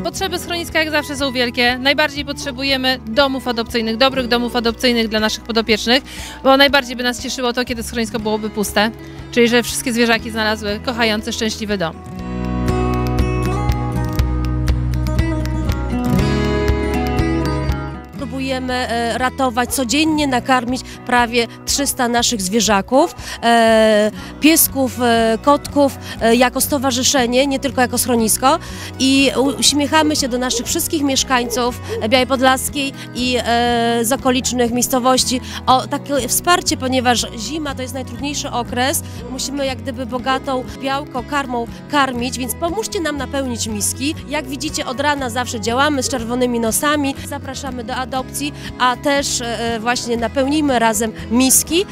Potrzeby schroniska jak zawsze są wielkie. Najbardziej potrzebujemy domów adopcyjnych, dobrych domów adopcyjnych dla naszych podopiecznych, bo najbardziej by nas cieszyło to, kiedy schronisko byłoby puste, czyli że wszystkie zwierzaki znalazły kochający, szczęśliwy dom. Próbujemy ratować, codziennie nakarmić prawie 300 naszych zwierzaków, piesków, kotków, jako stowarzyszenie, nie tylko jako schronisko, i uśmiechamy się do naszych wszystkich mieszkańców Białej Podlaskiej i z okolicznych miejscowości o takie wsparcie, ponieważ zima to jest najtrudniejszy okres, musimy jak gdyby bogatą białko, karmą karmić, więc pomóżcie nam napełnić miski. Jak widzicie, od rana zawsze działamy z czerwonymi nosami, zapraszamy do adopcji, a też właśnie napełnijmy razem miski.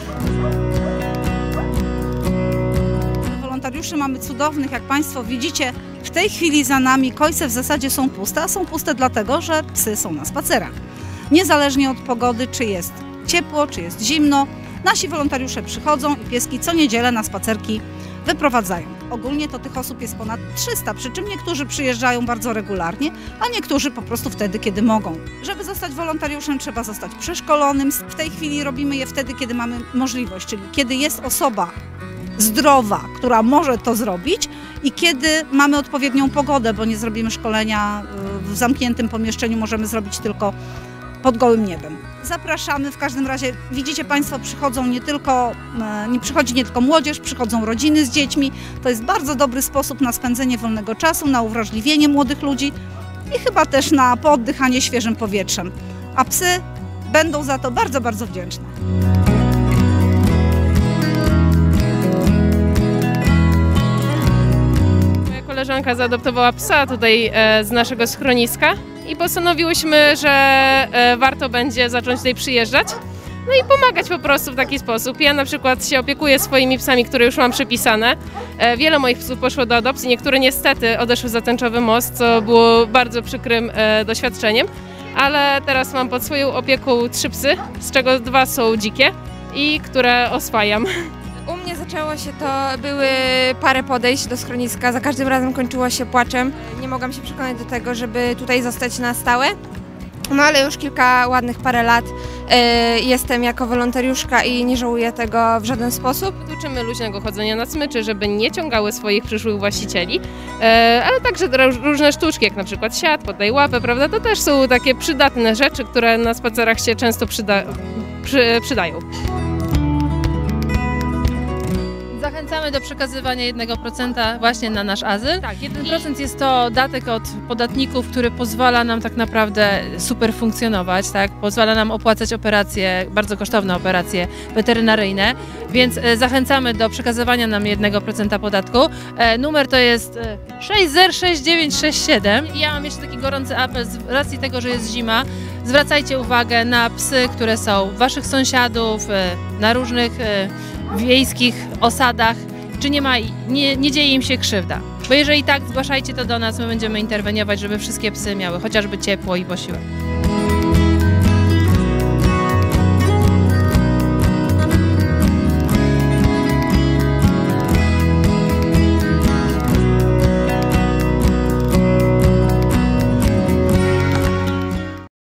Wolontariuszy mamy cudownych, jak Państwo widzicie. W tej chwili za nami kojce w zasadzie są puste, a są puste dlatego, że psy są na spacerach. Niezależnie od pogody, czy jest ciepło, czy jest zimno, nasi wolontariusze przychodzą i pieski co niedzielę na spacerki wyprowadzają. Ogólnie to tych osób jest ponad 300, przy czym niektórzy przyjeżdżają bardzo regularnie, a niektórzy po prostu wtedy, kiedy mogą. Żeby zostać wolontariuszem, trzeba zostać przeszkolonym. W tej chwili robimy je wtedy, kiedy mamy możliwość, czyli kiedy jest osoba zdrowa, która może to zrobić, i kiedy mamy odpowiednią pogodę, bo nie zrobimy szkolenia w zamkniętym pomieszczeniu, możemy zrobić tylko pod gołym niebem. Zapraszamy, w każdym razie widzicie Państwo, przychodzi nie tylko młodzież, przychodzą rodziny z dziećmi. To jest bardzo dobry sposób na spędzenie wolnego czasu, na uwrażliwienie młodych ludzi i chyba też na pooddychanie świeżym powietrzem. A psy będą za to bardzo, bardzo wdzięczne. Moja koleżanka zaadoptowała psa tutaj z naszego schroniska i postanowiłyśmy, że warto będzie zacząć tutaj przyjeżdżać, no i pomagać po prostu w taki sposób. Ja na przykład się opiekuję swoimi psami, które już mam przypisane. Wiele moich psów poszło do adopcji, niektóre niestety odeszły za tęczowy most, co było bardzo przykrym doświadczeniem, ale teraz mam pod swoją opieką 3 psy, z czego 2 są dzikie i które oswajam. U mnie zaczęło się były parę podejść do schroniska, za każdym razem kończyło się płaczem. Nie mogłam się przekonać do tego, żeby tutaj zostać na stałe. No ale już parę lat jestem jako wolontariuszka i nie żałuję tego w żaden sposób. Uczymy luźnego chodzenia na smyczy, żeby nie ciągały swoich przyszłych właścicieli, ale także różne sztuczki, jak na przykład siat, podaj łapę, prawda? To też są takie przydatne rzeczy, które na spacerach się często przydają. Zachęcamy do przekazywania 1% właśnie na nasz azyl. Tak, 1% jest to datek od podatników, który pozwala nam tak naprawdę super funkcjonować, tak? Pozwala nam opłacać operacje, bardzo kosztowne operacje weterynaryjne, więc zachęcamy do przekazywania nam 1% podatku. Numer to jest 606967 i ja mam jeszcze taki gorący apel z racji tego, że jest zima. Zwracajcie uwagę na psy, które są waszych sąsiadów, na różnych wiejskich osadach, czy nie dzieje im się krzywda. Bo jeżeli tak, zgłaszajcie to do nas, my będziemy interweniować, żeby wszystkie psy miały chociażby ciepło i posiłek.